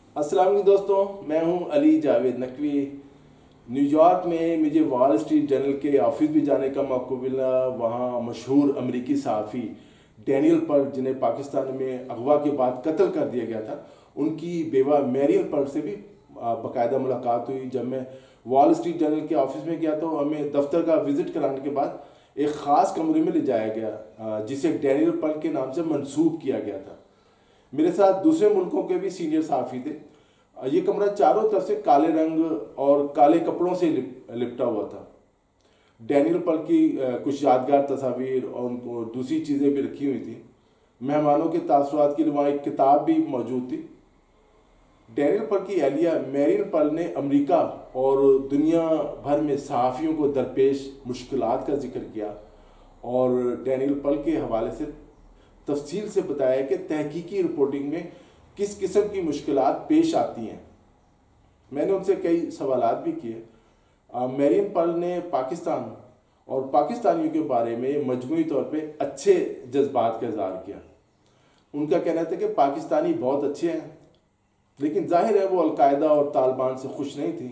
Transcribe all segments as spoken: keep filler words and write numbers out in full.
السلام علیکم دوستوں، میں ہوں علی جاوید نقوی۔ نیو یارک میں مجھے وال اسٹریٹ جرنل کے آفس بھی جانے کا موقع ملا۔ وہاں مشہور امریکی صحافی ڈینیل پرل، جنہیں پاکستان میں اغوا کے بعد قتل کر دیا گیا تھا، ان کی بیوہ میریل پرل سے بھی باقاعدہ ملاقات ہوئی۔ جب میں وال اسٹریٹ جرنل کے آفس میں گیا تو ہمیں دفتر کا وزٹ کرانے کے بعد ایک خاص کمرے میں لے جایا گیا جسے ڈینیل پرل کے نام سے منسوب کیا گیا تھا۔ میرے ساتھ دوسرے ملکوں کے بھی سینئر صحافی تھے۔ یہ کمرہ چاروں طرف سے کالے رنگ اور کالے کپڑوں سے لپٹا ہوا تھا۔ ڈینیل پرل کی کچھ یادگار تصاویر اور دوسری چیزیں بھی رکھی ہوئی تھیں۔ مہمانوں کے تاثرات کے لیے وہاں ایک کتاب بھی موجود تھی۔ ڈینیل پرل کی اہلیہ میریل پرل نے امریکہ اور دنیا بھر میں صحافیوں کو درپیش مشکلات کا ذکر کیا اور ڈینیل پرل کے حوالے سے تفصیل سے بتایا کہ تحقیقی رپورٹنگ میں کس قسم کی مشکلات پیش آتی ہیں۔ میں نے ان سے کئی سوالات بھی کیے۔ میریل پرل نے پاکستان اور پاکستانیوں کے بارے میں مجموعی طور پہ اچھے جذبات کا اظہار کیا۔ ان کا کہنا تھا کہ پاکستانی بہت اچھے ہیں، لیکن ظاہر ہے وہ القاعدہ اور طالبان سے خوش نہیں تھیں۔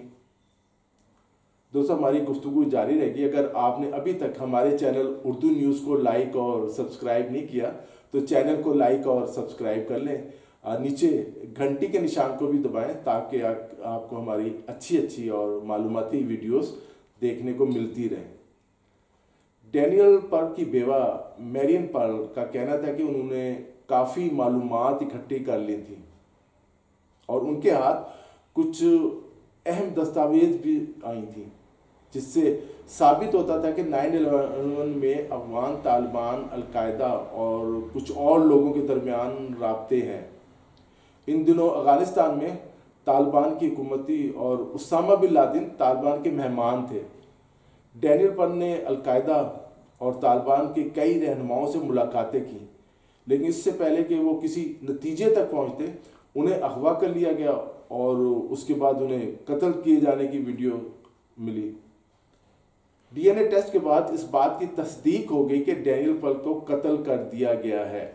دوستو، ہماری گفتگو جاری رہے گی۔ اگر آپ نے ابھی تک ہمارے چینل اردو نیوز کو لائک اور سبسکرائب نہیں کیا تو چینل کو لائک اور سبسکرائب کر لیں۔ نیچے گھنٹی کے نشان کو بھی دبائیں تاکہ آپ کو ہماری اچھی اچھی اور معلوماتی ویڈیوز دیکھنے کو ملتی رہیں۔ ڈینیل پرل کی بیوہ میریل پرل کا کہنا تھا کہ انہوں نے کافی معلومات اکٹھی کر لی تھیں اور ان کے ہاتھ کچھ اہم دستاویز بھی آئی تھیں، جس سے ثابت ہوتا تھا کہ نائن الیون میں افغان طالبان، القاعدہ اور کچھ اور لوگوں کے درمیان رابطے ہیں۔ ان دنوں افغانستان میں طالبان کی حکومتی اور اسامہ بن لادن طالبان کے مہمان تھے۔ ڈینیل پرل نے القاعدہ اور طالبان کے کئی رہنماؤں سے ملاقاتیں کی، لیکن اس سے پہلے کہ وہ کسی نتیجے تک پہنچتے انہیں اغوا کر لیا گیا اور اس کے بعد انہیں قتل کیے جانے کی ویڈیو ملی۔ ڈی این اے ٹیسٹ کے بعد اس بات کی تصدیق ہو گئی کہ ڈینیل پرل کو قتل کر دیا گیا ہے۔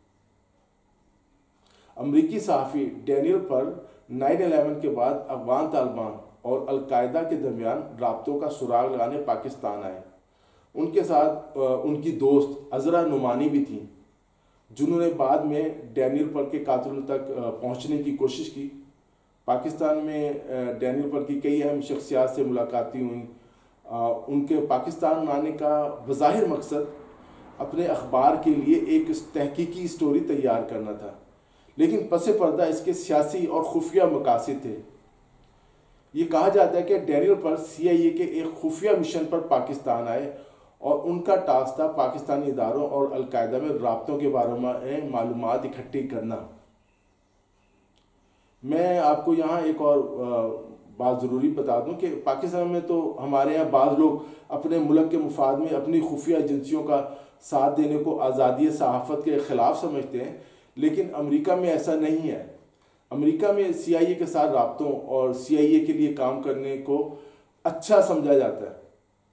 امریکی صحافی ڈینیل پرل نائن الیون کے بعد افغان طالبان اور القاعدہ کے درمیان رابطوں کا سراغ لگانے پاکستان آئے۔ ان کے ساتھ ان کی دوست عذرا نعمانی بھی تھیں، جنہوں نے بعد میں ڈینیل پرل کے قاتلوں تک پہنچنے کی کوشش کی۔ پاکستان میں ڈینیل پرل کی کئی اہم شخصیات سے ملاقاتیں ہوئیں۔ ان کے پاکستان آنے کا بظاہر مقصد اپنے اخبار کے لیے ایک تحقیقی سٹوری تیار کرنا تھا، لیکن پس پردہ اس کے سیاسی اور خفیہ مقاصد تھے۔ یہ کہا جاتا ہے کہ ڈینیل پرل سی آئی اے کے ایک خفیہ مشن پر پاکستان آئے اور ان کا ٹاسک تھا پاکستانی اداروں اور القاعدہ میں رابطوں کے بارے میں معلومات اکٹھی کرنا۔ میں آپ کو یہاں ایک اور بات ضروری بتا دوں کہ پاکستان میں تو ہمارے یہاں بعض لوگ اپنے ملک کے مفاد میں اپنی خفیہ ایجنسیوں کا ساتھ دینے کو آزادی صحافت کے خلاف سمجھتے ہیں، لیکن امریکہ میں ایسا نہیں ہے۔ امریکہ میں سی آئی اے کے ساتھ رابطوں اور سی آئی اے کے لیے کام کرنے کو اچھا سمجھا جاتا ہے۔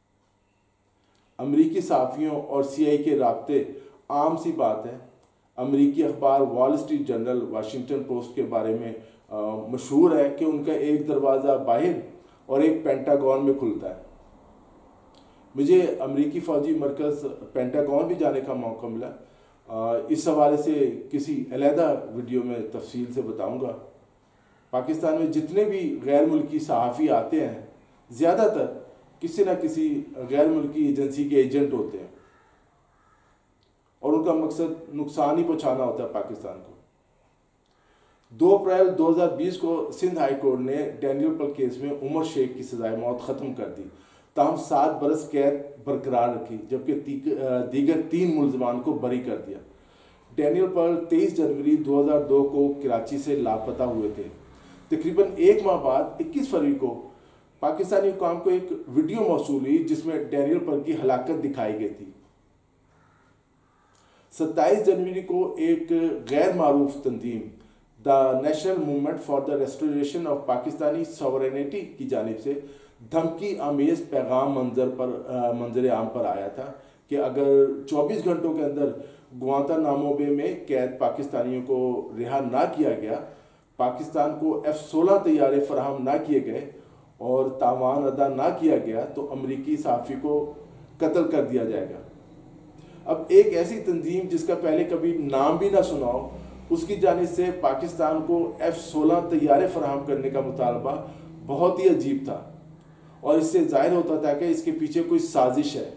امریکی صحافیوں اور سی آئی اے کے رابطے عام سی بات ہے۔ امریکی اخبار وال اسٹریٹ جرنل، واشنگٹن پوسٹ کے بارے میں مشہور ہے کہ ان کا ایک دروازہ باہر اور ایک پینٹاگون میں کھلتا ہے۔ مجھے امریکی فوجی مرکز پینٹاگون بھی جانے کا موقع ملا۔ اس حوالے سے کسی علیحدہ ویڈیو میں تفصیل سے بتاؤں گا۔ پاکستان میں جتنے بھی غیر ملکی صحافی آتے ہیں، زیادہ تر کسی نہ کسی غیر ملکی ایجنسی کے ایجنٹ ہوتے ہیں اور ان کا مقصد نقصان ہی پہنچانا ہوتا ہے پاکستان کو۔ دو اپریل دو ہزار بیس کو سندھ ہائی کورٹ نے ڈینیل پرل کیس میں عمر شیخ کی سزائے موت ختم کر دی، تاہم سات برس قید برقرار رکھی، جبکہ دیگر تین ملزمان کو بری کر دیا۔ ڈینیل پرل تیئیس جنوری دو ہزار دو کو کراچی سے لاپتہ ہوئے تھے۔ تقریباً ایک ماہ بعد اکیس فروری کو پاکستانی حکام کو ایک ویڈیو موصول ہوئی جس میں ڈینیل پرل کی ہلاکت دکھائی گئی تھی۔ ستائیس جنوری کو ایک غیر معروف تنظیم the National Movement for the Restoration of Pakistani Sovereignty کی جانب سے دھمکی آمیز پیغام منظر پر منظر عام پر آیا تھا کہ اگر چوبیس گھنٹوں کے اندر گوانتانامو بے میں قید پاکستانیوں کو رہا نہ کیا گیا پاکستان کو ایف سولہ طیارے فراہم نہ کیے گئے اور تاوان ادا نہ کیا گیا تو امریکی صحافی کو قتل کر دیا جائے گا۔ اب ایک ایسی تنظیم جس کا پہلے کبھی نام بھی نہ سنا ہو، اس کی جانب سے پاکستان کو ایف سولہ طیارے فراہم کرنے کا مطالبہ بہت ہی عجیب تھا، اور اس سے ظاہر ہوتا تھا کہ اس کے پیچھے کوئی سازش ہے۔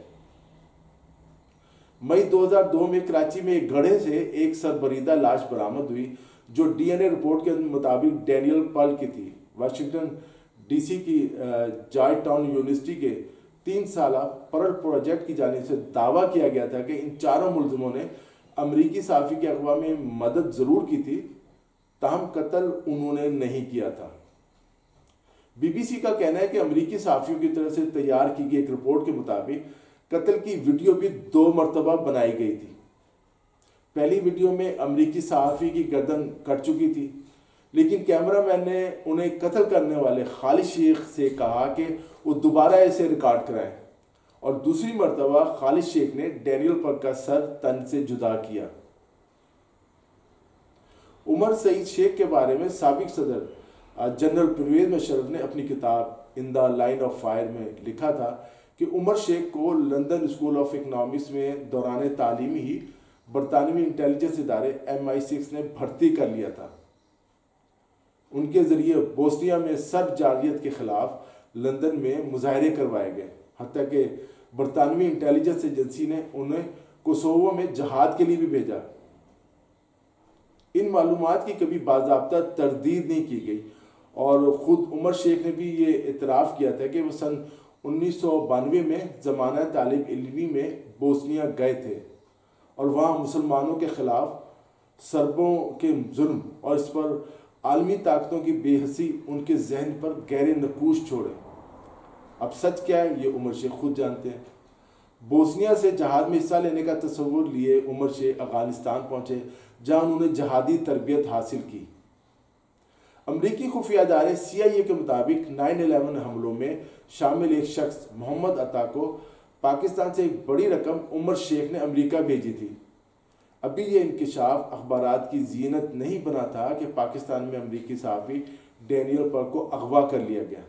مئی دو ہزار دو میں کراچی میں ایک گڑھے سے ایک سربریدہ لاش برآمد ہوئی جو ڈی این اے رپورٹ کے مطابق ڈینیل پرل کی تھی۔ واشنگٹن ڈی سی کی جارج ٹاؤن یونیورسٹی کے تین سالہ پرل پروجیکٹ کی جانب سے دعویٰ کیا گیا تھا کہ ان چاروں ملزموں نے امریکی صحافی کے اغوا میں مدد ضرور کی تھی، تاہم قتل انہوں نے نہیں کیا تھا۔ بی بی سی کا کہنا ہے کہ امریکی صحافیوں کی طرف سے تیار کی گئی ایک رپورٹ کے مطابق قتل کی ویڈیو بھی دو مرتبہ بنائی گئی تھی۔ پہلی ویڈیو میں امریکی صحافی کی گردن کٹ چکی تھی، لیکن کیمرہ مین نے انہیں قتل کرنے والے خالد شیخ سے کہا کہ وہ دوبارہ اسے ریکارڈ کرائیں، اور دوسری مرتبہ خالد شیخ نے ڈینیل پرل کا سر تن سے جدا کیا۔ عمر سعید شیخ کے بارے میں سابق صدر جنرل پرویز مشرف نے اپنی کتاب In the Line of Fire میں لکھا تھا کہ عمر شیخ کو لندن اسکول آف اکنامکس میں دوران تعلیمی ہی برطانوی انٹیلیجنس ادارے ایم آئی سکس نے بھرتی کر لیا تھا۔ ان کے ذریعے بوسنیا میں سرب جارحیت کے خلاف لندن میں مظاہرے کروائے گئے، حتیٰ کہ برطانوی انٹیلیجنس ایجنسی نے انہیں کوسوو میں جہاد کے لیے بھی بھیجا۔ ان معلومات کی کبھی باضابطہ تردید نہیں کی گئی، اور خود عمر شیخ نے بھی یہ اعتراف کیا تھا کہ وہ سن انیس سو بانوے میں زمانہ طالب علمی میں بوسنیا گئے تھے اور وہاں مسلمانوں کے خلاف سربوں کے ظلم اور اس پر عالمی طاقتوں کی بے حسی ان کے ذہن پر گہرے نقوش چھوڑے۔ اب سچ کیا ہے یہ عمر شیخ خود جانتے ہیں۔ بوسنیا سے جہاد میں حصہ لینے کا تصور لیے عمر شیخ افغانستان پہنچے، جہاں انہوں نے جہادی تربیت حاصل کی۔ امریکی خفیہ ادارے سی آئی اے کے مطابق نائن الیون حملوں میں شامل ایک شخص محمد عطا کو پاکستان سے ایک بڑی رقم عمر شیخ نے امریکہ بھیجی تھی۔ ابھی یہ انکشاف اخبارات کی زینت نہیں بنا تھا کہ پاکستان میں امریکی صحافی ڈینیل پرل کو اغوا کر لیا گیا۔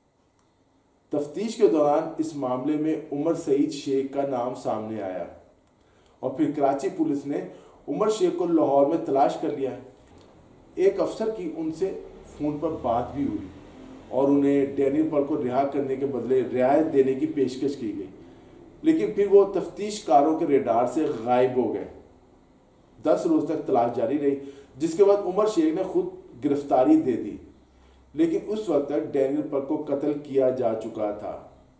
تفتیش کے دوران اس معاملے میں عمر سعید شیخ کا نام سامنے آیا، اور پھر کراچی پولیس نے عمر شیخ کو لاہور میں تلاش کر لیا۔ ایک افسر کی ان سے فون پر بات بھی ہوئی اور انہیں ڈینیل پرل کو رہا کرنے کے بدلے رعایت دینے کی پیشکش کی گئی، لیکن پھر وہ تفتیش کاروں کے ریڈار سے غائب ہو گئے۔ دس روز تک تلاش جاری رہی، جس کے بعد عمر شیخ نے خود گرفتاری دے دی، لیکن اس وقت تک ڈینیل پرل کو قتل کیا جا چکا تھا۔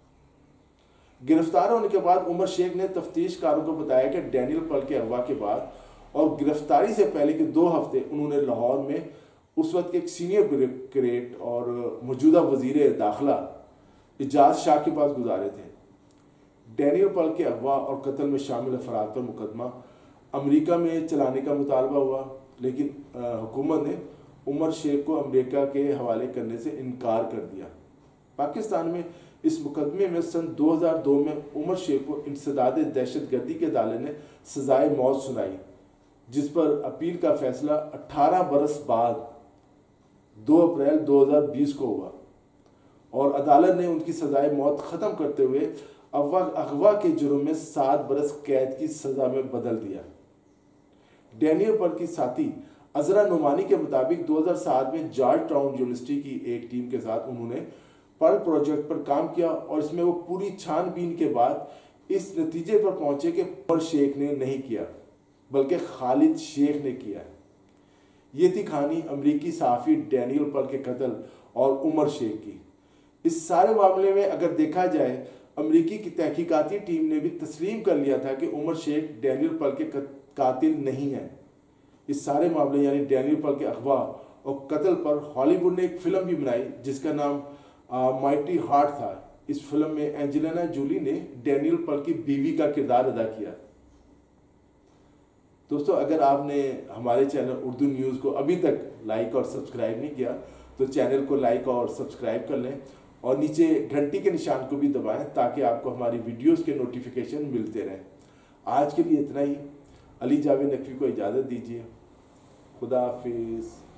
گرفتار ہونے کے بعد عمر شیخ نے تفتیش کاروں کو بتایا کہ ڈینیل پرل کے اغوا کے بعد اور گرفتاری سے پہلے کے دو ہفتے انہوں نے لاہور میں اس وقت کے ایک سینئر بیوروکریٹ اور موجودہ وزیر داخلہ اعجاز شاہ کے پاس گزارے تھے۔ ڈینیل پرل کے اغوا اور قتل میں شامل افراد پر مقدمہ امریکہ میں چلانے کا مطالبہ ہوا، لیکن حکومت نے عمر شیخ کو امریکہ کے حوالے کرنے سے انکار کر دیا۔ پاکستان میں اس مقدمے میں سن دو ہزار دو میں عمر شیخ کو انسداد دہشت گردی کے عدالت نے سزائے موت سنائی، جس پر اپیل کا فیصلہ اٹھارہ برس بعد دو اپریل دو ہزار بیس کو ہوا، اور عدالت نے ان کی سزائے موت ختم کرتے ہوئے اغوا کے جرم میں سات برس قید کی سزا میں بدل دیا۔ ڈینیل پرل کی ساتھی عذرا نعمانی کے مطابق دو ہزار سات میں جارج ٹاؤن یونیورسٹی کی ایک ٹیم کے ساتھ انہوں نے پرل پروجیکٹ پر کام کیا، اور اس میں وہ پوری چھان بین کے بعد اس نتیجے پر پہنچے کہ عمر شیخ نے نہیں کیا بلکہ خالد شیخ نے کیا۔ یہ تھی کہانی امریکی صحافی ڈینیل پرل کے قتل اور عمر شیخ کی۔ اس سارے معاملے میں اگر دیکھا جائے، امریکی کی تحقیقاتی ٹیم نے بھی تسلیم کر لیا تھا کہ عمر شیخ ڈینیل پرل کے قاتل نہیں ہیں۔ اس سارے معاملے یعنی ڈینیل پرل کے اغوا اور قتل پر ہالی ووڈ نے ایک فلم بھی بنائی جس کا نام مائٹی ہارٹ تھا۔ اس فلم میں اینجلینا جولی نے ڈینیل پرل کی بیوی کا کردار ادا کیا۔ دوستو، اگر آپ نے ہمارے چینل اردو نیوز کو ابھی تک لائک اور سبسکرائب نہیں کیا تو چینل کو لائک اور سبسکرائب کر لیں، اور نیچے گھنٹی کے نشان کو بھی دبائیں تاکہ آپ کو ہماری ویڈیوز کے نوٹیفیکیشن ملتے رہیں۔ آج کے لیے اتنا ہی۔ علی جاوید نقوی کو اجازت دیجیے۔ خدا حافظ۔